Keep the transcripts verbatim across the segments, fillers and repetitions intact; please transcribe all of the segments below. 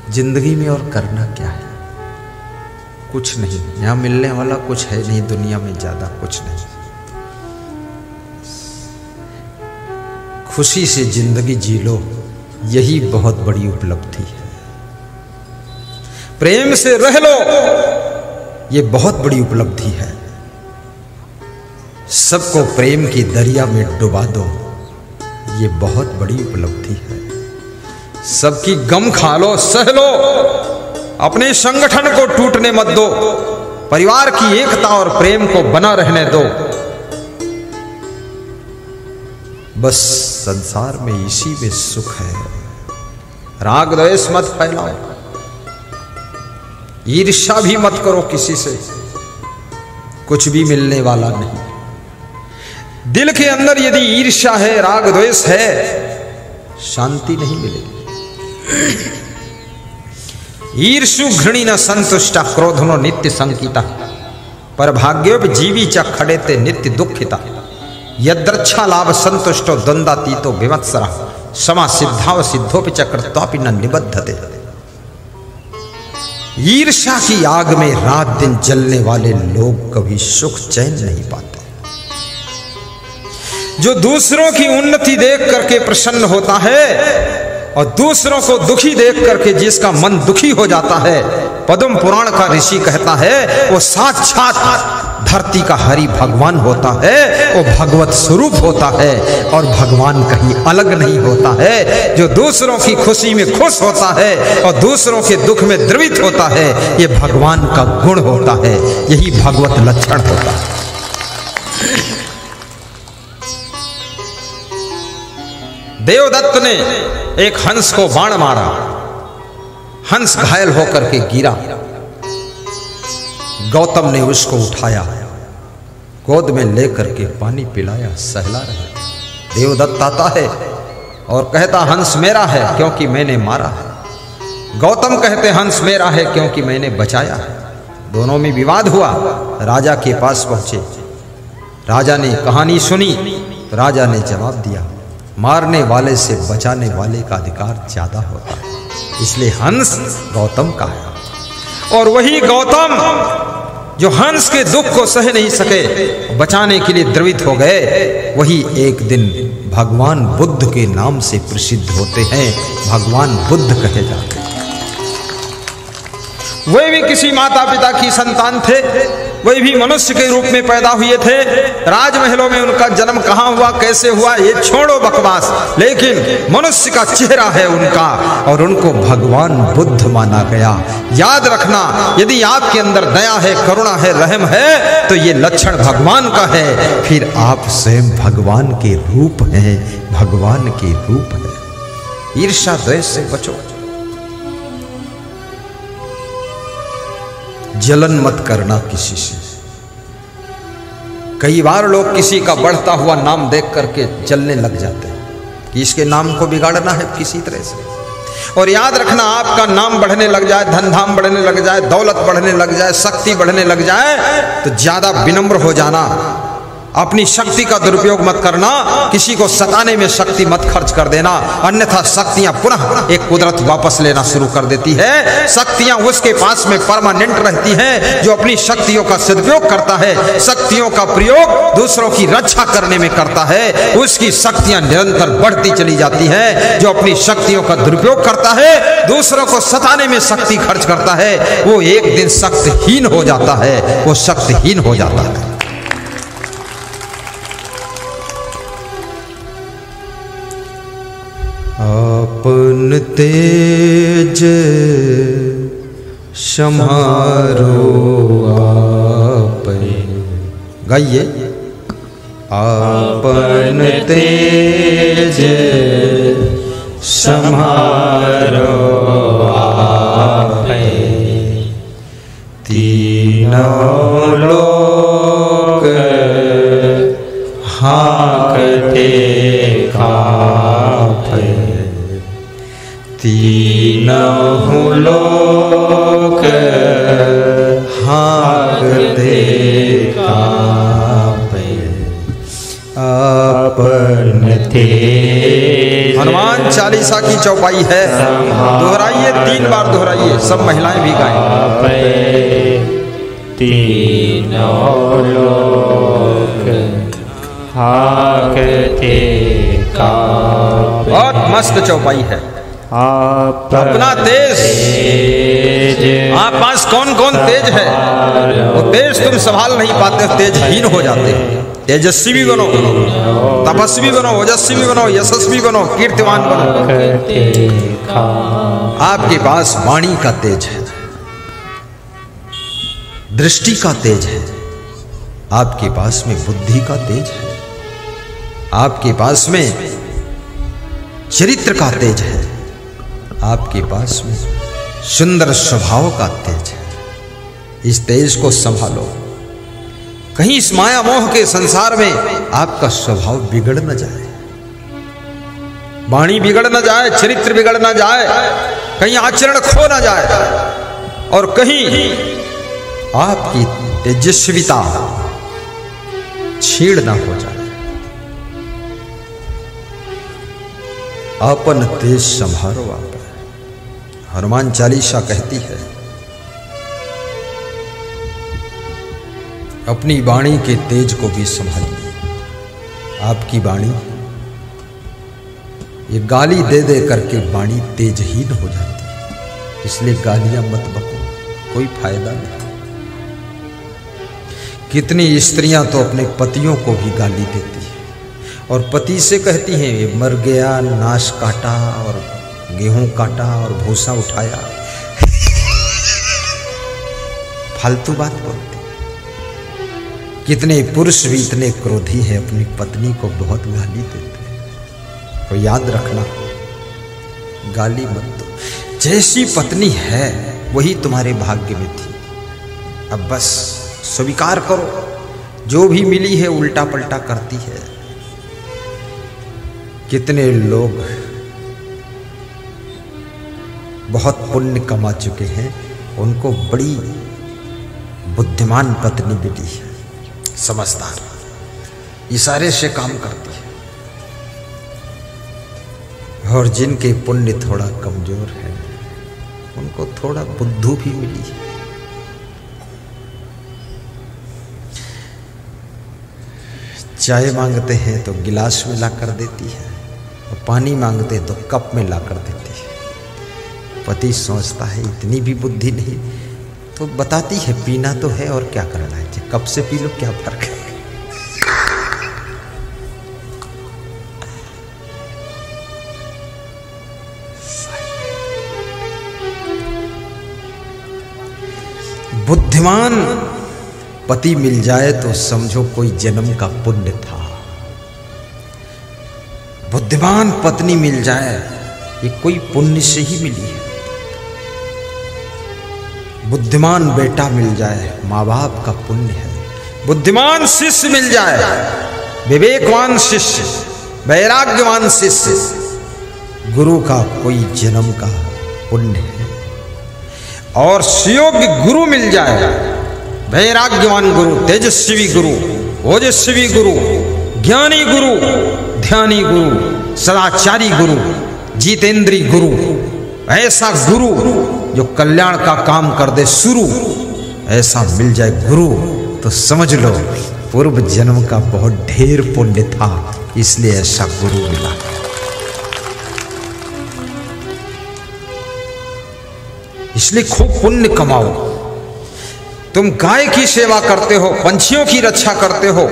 जिंदगी में और करना क्या है? कुछ नहीं। यहाँ मिलने वाला कुछ है नहीं, दुनिया में ज्यादा कुछ नहीं। खुशी से जिंदगी जी लो, यही बहुत बड़ी उपलब्धि है। प्रेम से रह लो, ये बहुत बड़ी उपलब्धि है। सबको प्रेम की दरिया में डुबा दो, ये बहुत बड़ी उपलब्धि है। सबकी गम खा लो, सह लो, अपने संगठन को टूटने मत दो, परिवार की एकता और प्रेम को बना रहने दो। बस संसार में इसी में सुख है। राग द्वेष मत फैलाओ, ईर्ष्या भी मत करो किसी से, कुछ भी मिलने वाला नहीं। दिल के अंदर यदि ईर्ष्या है, राग द्वेष है, शांति नहीं मिलेगी। ईर्षु घृणी न संतुष्टा, क्रोधनो नित्य संकिता, पर भाग्योप जीवी च खड़ेते नित्य दुखिता। यद्रच्छा लाभ संतुष्टो द्वंद्वातीतो विमत्सरा, समा सिद्धाव सिद्धोपि च कृत्वापि न निबद्धते। ईर्ष्या की आग में रात दिन जलने वाले लोग कभी सुख चैन नहीं पाते। जो दूसरों की उन्नति देख करके प्रसन्न होता है और दूसरों को दुखी देख करके जिसका मन दुखी हो जाता है, पद्म पुराण का ऋषि कहता है वो साक्षात धरती का हरि भगवान होता है, वो भगवत स्वरूप होता है और भगवान कहीं अलग नहीं होता है। जो दूसरों की खुशी में खुश होता है और दूसरों के दुख में द्रवित होता है, ये भगवान का गुण होता है, यही भगवत लक्षण होता है। देवदत्त ने एक हंस को बाण मारा, हंस घायल होकर के गिरा। गौतम ने उसको उठाया, गोद में लेकर के पानी पिलाया, सहला रहा। देवदत्त आता है और कहता हंस मेरा है क्योंकि मैंने मारा है। गौतम कहते हंस मेरा है क्योंकि मैंने बचाया है। दोनों में विवाद हुआ। राजा के पास पहुंचे, राजा ने कहानी सुनी तो राजा ने जवाब दिया, मारने वाले से बचाने वाले का अधिकार ज्यादा होता है, इसलिए हंस गौतम का है। और वही गौतम जो हंस के दुख को सह नहीं सके, बचाने के लिए द्रवित हो गए, वही एक दिन भगवान बुद्ध के नाम से प्रसिद्ध होते हैं, भगवान बुद्ध कहे जाते हैं। वे भी किसी माता पिता की संतान थे, वे भी मनुष्य के रूप में पैदा हुए थे। राजमहलों में उनका जन्म कहां हुआ, कैसे हुआ, ये छोड़ो बकवास, लेकिन मनुष्य का चेहरा है उनका और उनको भगवान बुद्ध माना गया। याद रखना, यदि आपके अंदर दया है, करुणा है, रहम है, तो ये लक्षण भगवान का है, फिर आप स्वयं भगवान के रूप हैं, भगवान के रूप है। ईर्ष्या द्वेष से बचो, जलन मत करना किसी से। कई बार लोग किसी का बढ़ता हुआ नाम देख करके जलने लग जाते हैं कि इसके नाम को बिगाड़ना है किसी तरह से। और याद रखना, आपका नाम बढ़ने लग जाए, धन धाम बढ़ने लग जाए, दौलत बढ़ने लग जाए, शक्ति बढ़ने लग जाए, तो ज्यादा विनम्र हो जाना, अपनी शक्ति का दुरुपयोग मत करना, किसी को सताने में शक्ति मत खर्च कर देना, अन्यथा शक्तियां पुनः एक कुदरत वापस लेना शुरू कर देती है। शक्तियां उसके पास में परमानेंट रहती हैं जो अपनी शक्तियों का सदुपयोग करता है, शक्तियों का प्रयोग दूसरों की रक्षा करने में करता है, उसकी शक्तियां निरंतर बढ़ती चली जाती हैं। जो अपनी शक्तियों का दुरुपयोग करता है, दूसरों को सताने में शक्ति खर्च करता है, वो एक दिन शक्तिहीन हो जाता है, वो शक्तिहीन हो जाता है। आपन तेज समारो आपे, गाइए। आपन तेज समारो आपे, तीनों लोक हाँकते कांपे, तीनों लोक हाँकते कांपे, आपन तेज। हनुमान चालीसा की चौपाई है, दोहराइए तीन बार दोहराइए, सब महिलाएं भी गाएं। तीनों लोक हाकते कांपे। बहुत मस्त चौपाई है। आप अपना तेज, आप पास कौन कौन तेज है, वो तेज तुम संभाल नहीं पाते, तेजहीन हो जाते हो। तेजस्वी भी बनो, तपस्वी बनो, ओजस्वी भी बनो, यशस्वी बनो, कीर्तिमान बनो। आपके पास वाणी का तेज है, दृष्टि का तेज है, आपके पास में बुद्धि का तेज है, आपके पास में चरित्र का तेज है, आपके पास में सुंदर स्वभाव का तेज है। इस तेज को संभालो, कहीं इस माया मोह के संसार में आपका स्वभाव बिगड़ न जाए, वाणी बिगड़ न जाए, चरित्र बिगड़ न जाए, कहीं आचरण खो न जाए, और कहीं आपकी तेजस्विता छीड़ ना हो जाए। अपन तेज संभारो। आप हनुमान चालीसा कहती है, अपनी वाणी के तेज को भी संभालिए। आपकी वाणी ये गाली दे दे करके वाणी तेजहीन हो जाती है, इसलिए गालियां मत बको, कोई फायदा नहीं। कितनी स्त्रियां तो अपने पतियों को भी गाली देती है और पति से कहती हैं, ये मर गया, नाश काटा और गेहूं काटा और भूसा उठाया। फालतू बात बोलती। कितने पुरुष भी इतने क्रोधी हैं, अपनी पत्नी को बहुत गाली देते हैं। तो याद रखना, गाली मत दो। जैसी पत्नी है वही तुम्हारे भाग्य में थी। अब बस स्वीकार करो, जो भी मिली है उल्टा पलटा करती है। कितने लोग बहुत पुण्य कमा चुके हैं, उनको बड़ी बुद्धिमान पत्नी मिली है, समझदार, इशारे से काम करती है। और जिनके पुण्य थोड़ा कमजोर है, उनको थोड़ा बुद्धू भी मिली है। चाय मांगते हैं तो गिलास में ला कर देती है, और पानी मांगते तो कप में ला कर देती है। पति सोचता है इतनी भी बुद्धि नहीं, तो बताती है पीना तो है और क्या करना है, कप से पी लो, क्या फर्क है। बुद्धिमान पति मिल जाए तो समझो कोई जन्म का पुण्य था। बुद्धिमान पत्नी मिल जाए, ये कोई पुण्य से ही मिली है। बुद्धिमान बेटा मिल जाए, माँ बाप का पुण्य है। बुद्धिमान शिष्य मिल जाए, विवेकवान शिष्य, वैराग्यवान शिष्य, गुरु का कोई जन्म का पुण्य है। और सुयोग्य गुरु मिल जाए, वैराग्यवान गुरु, तेजस्वी गुरु, ओजस्वी गुरु, ज्ञानी गुरु, ध्यानी गुरु, सदाचारी गुरु, जितेंद्री गुरु, ऐसा गुरु जो कल्याण का काम कर दे शुरू, ऐसा मिल जाए गुरु, तो समझ लो पूर्व जन्म का बहुत ढेर पुण्य था, इसलिए ऐसा गुरु मिला। इसलिए खूब पुण्य कमाओ। तुम गाय की सेवा करते हो, पंछियों की रक्षा करते हो,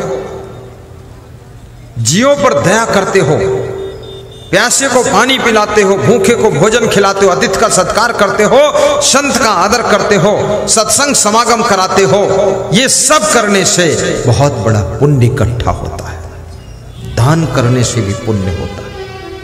जीवों पर दया करते हो, प्यासे को पानी पिलाते हो, भूखे को भोजन खिलाते हो, अतिथि का सत्कार करते हो, संत का आदर करते हो, सत्संग समागम कराते हो, ये सब करने से बहुत बड़ा पुण्य इकट्ठा होता है। दान करने से भी पुण्य होता है।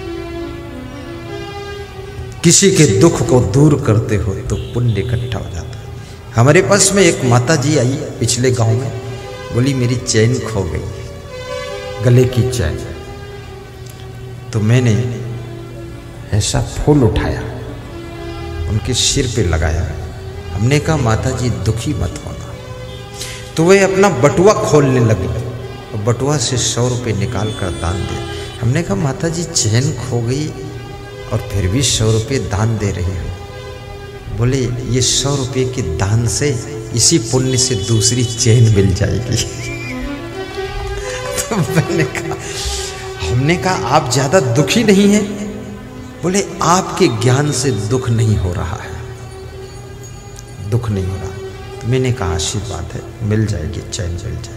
किसी के दुख को दूर करते हो तो पुण्य इकट्ठा हो जाता है। हमारे पास में एक माता जी आई पिछले गांव में, बोली मेरी चैन खो गई, गले की चैन। तो मैंने ऐसा फूल उठाया, उनके सिर पे लगाया। हमने कहा माता जी दुखी मत होना। तो वे अपना बटुआ खोलने लगी और बटुआ से सौ रुपये निकाल कर दान दे। हमने कहा माता जी चैन खो गई और फिर भी सौ रुपये दान दे रही हो, बोले ये सौ रुपये के दान से इसी पुण्य से दूसरी चेन मिल जाएगी। तो मैंने कहा हमने कहा आप ज्यादा दुखी नहीं हैं? बोले आपके ज्ञान से दुख नहीं हो रहा है, दुख नहीं हो रहा। तो मैंने कहा आशीर्वाद है, मिल जाएगी, चैन मिल जाएगी।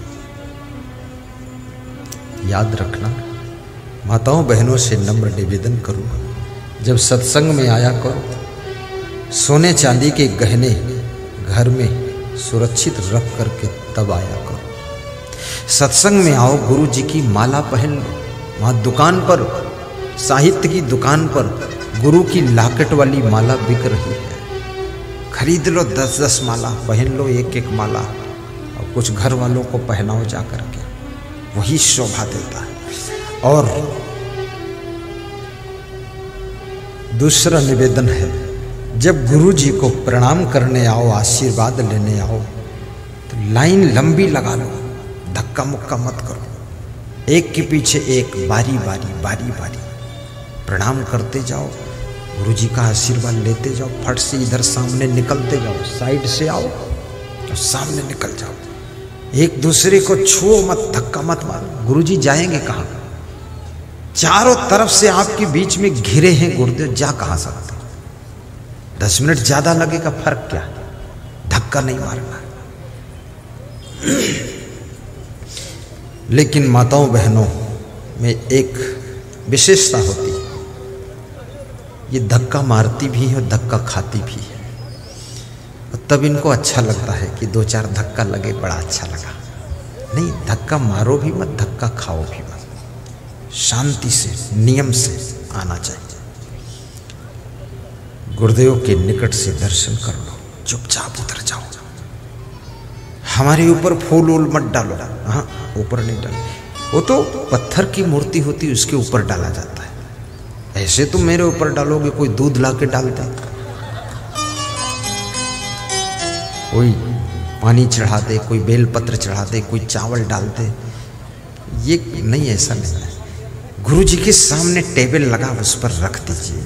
याद रखना, माताओं बहनों से नम्र निवेदन करूँगा, जब सत्संग में आया करो, सोने चांदी के गहने घर में सुरक्षित रख करके तब आया करो। सत्संग में आओ, गुरु जी की माला पहन लो। वहाँ दुकान पर, साहित्य की दुकान पर गुरु की लाकेट वाली माला बिक रही है, खरीद लो दस दस माला, पहन लो एक एक माला, और कुछ घर वालों को पहनाओ जा करके, वही शोभा देता है। और दूसरा निवेदन है, जब गुरु जी को प्रणाम करने आओ, आशीर्वाद लेने आओ, तो लाइन लंबी लगा लो, धक्का मुक्का मत करो, एक के पीछे एक, बारी बारी बारी बारी प्रणाम करते जाओ, गुरु जी का आशीर्वाद लेते जाओ। फट से इधर सामने निकलते जाओ, साइड से आओ और सामने निकल जाओ, एक दूसरे को छुओ मत, धक्का मत मारो। गुरु जी जाएंगे कहाँ? चारों तरफ से आपके बीच में घिरे हैं गुरुदेव, जा कहाँ सकते? दस मिनट ज्यादा लगेगा, फर्क क्या, धक्का नहीं मारना। लेकिन माताओं बहनों में एक विशेषता होती है, ये धक्का मारती भी है और धक्का खाती भी है, और तब इनको अच्छा लगता है कि दो चार धक्का लगे, बड़ा अच्छा लगा। नहीं, धक्का मारो भी मत, धक्का खाओ भी मत, शांति से, नियम से आना चाहिए। गुरुदेव के निकट से दर्शन कर लो, चुपचाप उतर जाओ। हमारे ऊपर फूल वूल मत डालो, हाँ ऊपर नहीं डालो, वो तो पत्थर की मूर्ति होती है, उसके ऊपर डाला जाता है। ऐसे तुम मेरे ऊपर डालोगे, कोई दूध ला के डालता, कोई पानी चढ़ा दे, कोई बेलपत्र चढ़ा दे, कोई चावल डाल दे, ये नहीं, ऐसा नहीं है। गुरु जी के सामने टेबल लगा, उस पर रख दीजिए,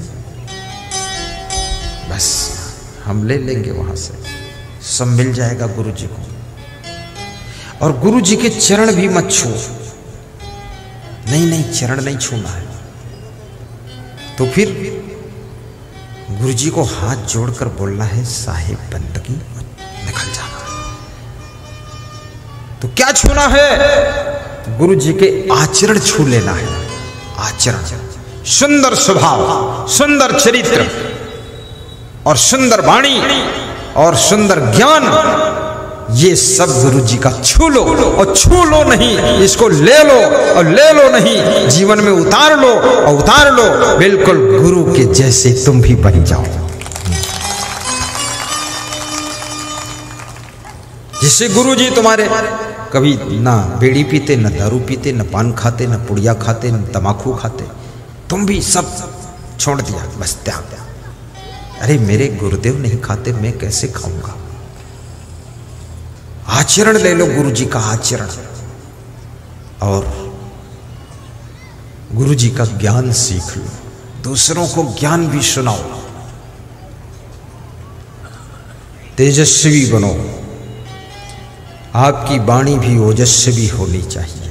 बस हम ले लेंगे वहां से, सब मिल जाएगा गुरु जी को। और गुरु जी के चरण भी मत छू, नहीं नहीं चरण नहीं छूना है। तो फिर गुरु जी को हाथ जोड़कर बोलना है, साहिब बंदगी, निकल जाना। तो क्या छूना है? गुरु जी के आचरण छू लेना है। आचरण, सुंदर स्वभाव, सुंदर चरित्र और सुंदर वाणी और सुंदर ज्ञान, ये सब गुरु जी का छू लो। और छू लो नहीं, इसको ले लो, और ले लो नहीं, जीवन में उतार लो, और उतार लो बिल्कुल गुरु के जैसे तुम भी बन जाओ। जिससे गुरु जी तुम्हारे कभी ना बीड़ी पीते, ना दारू पीते, ना पान खाते, ना पुड़िया खाते, ना तमाकू खाते, तुम भी सब छोड़ दिया, बस त्याग दिया। अरे मेरे गुरुदेव नहीं खाते, मैं कैसे खाऊंगा? आचरण ले लो, गुरु जी का आचरण, और गुरु जी का ज्ञान सीख लो, दूसरों को ज्ञान भी सुनाओ। तेजस्वी बनो, आपकी वाणी भी ओजस्वी होनी चाहिए।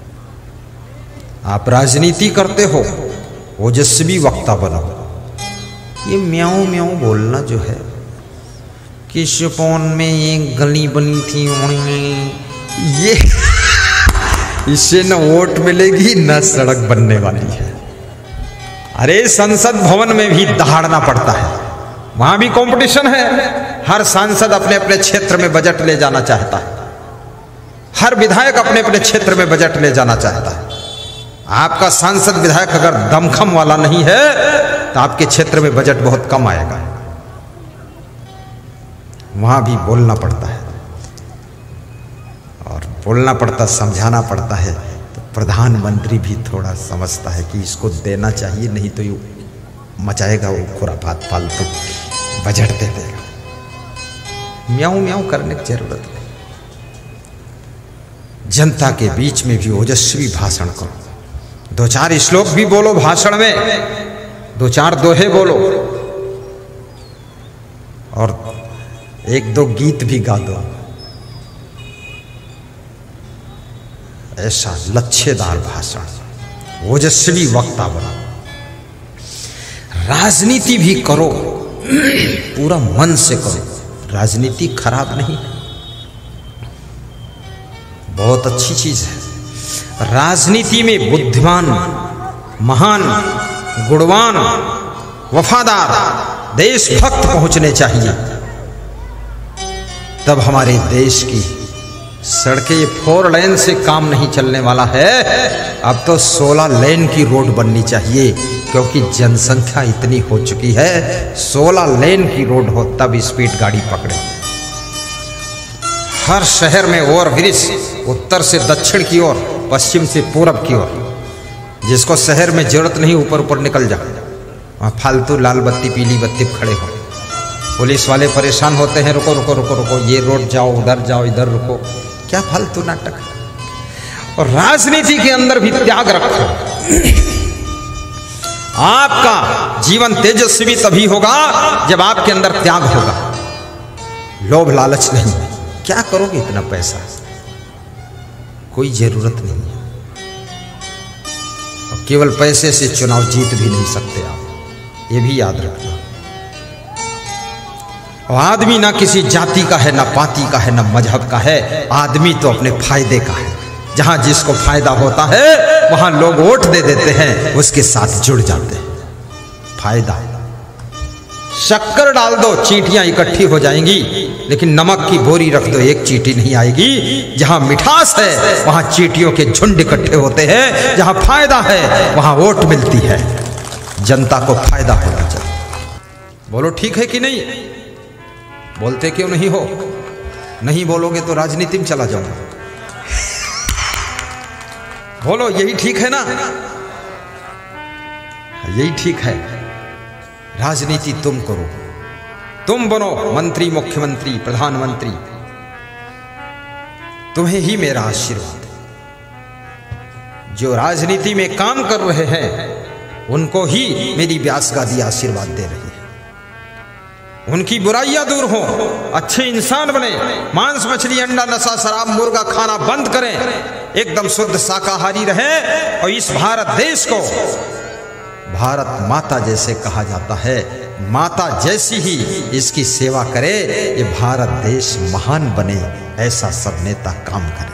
आप राजनीति करते हो, ओजस्वी वक्ता बनो। ये म्याऊं म्याऊं बोलना जो है, कि सुपौल में एक गली बनी थी, ये इससे न वोट मिलेगी न सड़क बनने वाली है। अरे संसद भवन में भी दहाड़ना पड़ता है, वहां भी कंपटीशन है। हर सांसद अपने अपने क्षेत्र में बजट ले जाना चाहता है, हर विधायक अपने अपने क्षेत्र में बजट ले जाना चाहता है। आपका सांसद विधायक अगर दमखम वाला नहीं है तो आपके क्षेत्र में बजट बहुत कम आएगा। वहां भी बोलना पड़ता है, और बोलना पड़ता, समझाना पड़ता है। तो प्रधानमंत्री भी थोड़ा समझता है कि इसको देना चाहिए, नहीं तो ये मचाएगा वो खुराफात, फालतू बजट दे देगा। म्याऊं म्याऊं करने की जरूरत नहीं। जनता के बीच में भी ओजस्वी भाषण करो, दो चार श्लोक भी बोलो भाषण में, दो चार दोहे बोलो, और एक दो गीत भी गा दो। ऐसा लच्छेदार भाषण, ओजस्वी वक्ता बना। राजनीति भी करो, पूरा मन से करो। राजनीति खराब नहीं, बहुत अच्छी चीज है। राजनीति में बुद्धिमान, महान, गुणवान, वफादार, देशभक्त पहुंचने चाहिए। तब हमारे देश की सड़कें फोर लेन से काम नहीं चलने वाला है, अब तो सोलह लेन की रोड बननी चाहिए, क्योंकि जनसंख्या इतनी हो चुकी है। सोलह लेन की रोड हो तब स्पीड गाड़ी पकड़े। हर शहर में ओवर ब्रिज, उत्तर से दक्षिण की ओर, पश्चिम से पूरब की ओर। जिसको शहर में जरूरत नहीं ऊपर ऊपर निकल जा, वहाँ फालतू लाल बत्ती पीली बत्ती खड़े हो। पुलिस वाले परेशान होते हैं, रुको रुको रुको रुको, ये रोड जाओ, उधर जाओ, इधर रुको। क्या फालतू नाटक है। और राजनीति के अंदर भी त्याग रखो। आपका जीवन तेजस्वी तभी होगा जब आपके अंदर त्याग होगा। लोभ लालच नहीं। क्या करोगे इतना पैसा, कोई जरूरत नहीं है। और केवल पैसे से चुनाव जीत भी नहीं सकते आप, ये भी याद रखना। और आदमी ना किसी जाति का है, ना पाति का है, ना मजहब का है। आदमी तो अपने फायदे का है। जहां जिसको फायदा होता है वहां लोग वोट दे देते हैं, उसके साथ जुड़ जाते हैं। फायदा, शक्कर डाल दो चींटियां इकट्ठी हो जाएंगी, लेकिन नमक की बोरी रख दो एक चींटी नहीं आएगी। जहां मिठास है वहां चींटियों के झुंड इकट्ठे होते हैं। जहां फायदा है वहां वोट मिलती है। जनता को फायदा होना चाहिए। बोलो ठीक है कि नहीं? बोलते क्यों नहीं हो? नहीं बोलोगे तो राजनीति में चला जाऊंगा। बोलो यही ठीक है ना? यही ठीक है। राजनीति तुम करो, तुम बनो मंत्री, मुख्यमंत्री, प्रधानमंत्री। तुम्हें ही मेरा आशीर्वाद। जो राजनीति में काम कर रहे हैं उनको ही मेरी व्यास गादी आशीर्वाद दे रही है। उनकी बुराइयां दूर हो, अच्छे इंसान बने, मांस मछली अंडा नशा शराब मुर्गा खाना बंद करें, एकदम शुद्ध शाकाहारी रहे। और इस भारत देश को भारत माता जैसे कहा जाता है, माता जैसी ही इसकी सेवा करे। ये भारत देश महान बने, ऐसा सब नेता काम करें।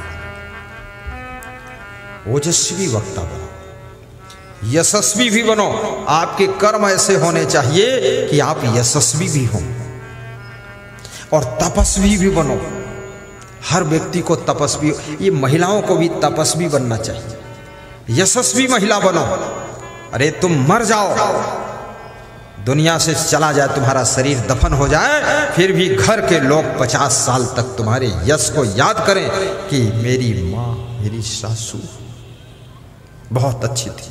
ओजस्वी वक्ता बनो, यशस्वी भी बनो। आपके कर्म ऐसे होने चाहिए कि आप यशस्वी भी हों, और तपस्वी भी बनो। हर व्यक्ति को तपस्वी, ये महिलाओं को भी तपस्वी बनना चाहिए। यशस्वी महिला बनो। अरे तुम मर जाओ, दुनिया से चला जाए, तुम्हारा शरीर दफन हो जाए, फिर भी घर के लोग पचास साल तक तुम्हारे यश को याद करें कि मेरी माँ, मेरी सासू बहुत अच्छी थी।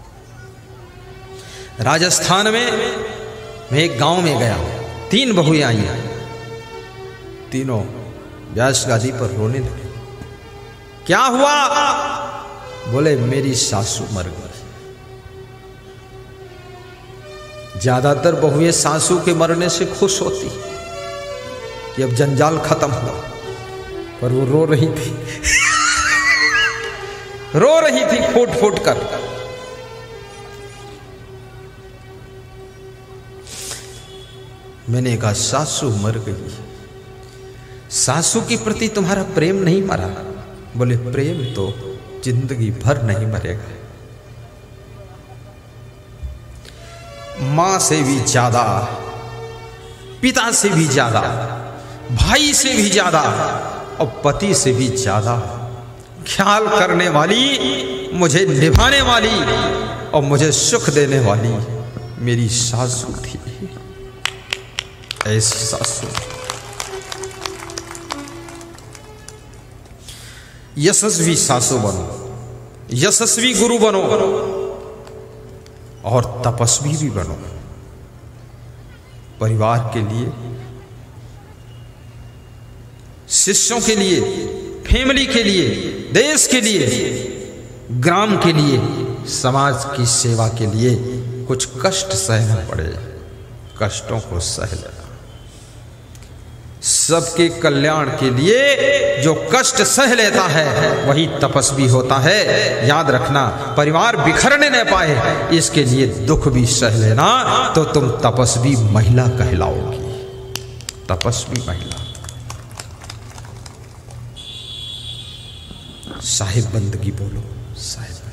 राजस्थान में मैं एक गांव में गया, तीन बहुएं आई, तीनों व्यास गादी पर रोने लगे। क्या हुआ? बोले मेरी सासू मर गई। ज्यादातर बहुएं सासू के मरने से खुश होती कि अब जंजाल खत्म हुआ, पर वो रो रही थी रो रही थी फूट फूट कर। मैंने कहा सासू मर गई, सासू के प्रति तुम्हारा प्रेम नहीं मरा? बोले प्रेम तो जिंदगी भर नहीं मरेगा। मां से भी ज्यादा, पिता से भी ज्यादा, भाई से भी ज्यादा, और पति से भी ज्यादा ख्याल करने वाली, मुझे निभाने वाली और मुझे सुख देने वाली मेरी सासू थी। ऐसी सासू। यशस्वी सासू बनो, यशस्वी गुरु बनो, और तपस्वी भी बनो। परिवार के लिए, शिष्यों के लिए, फैमिली के लिए, देश के लिए, ग्राम के लिए, समाज की सेवा के लिए कुछ कष्ट सहना पड़े, कष्टों को सह लेना। सबके कल्याण के लिए जो कष्ट सह लेता है वही तपस्वी होता है। याद रखना, परिवार बिखरने न पाए इसके लिए दुख भी सह लेना तो तुम तपस्वी महिला कहलाओगी। तपस्वी महिला। साहिब बंदगी बोलो, साहिब।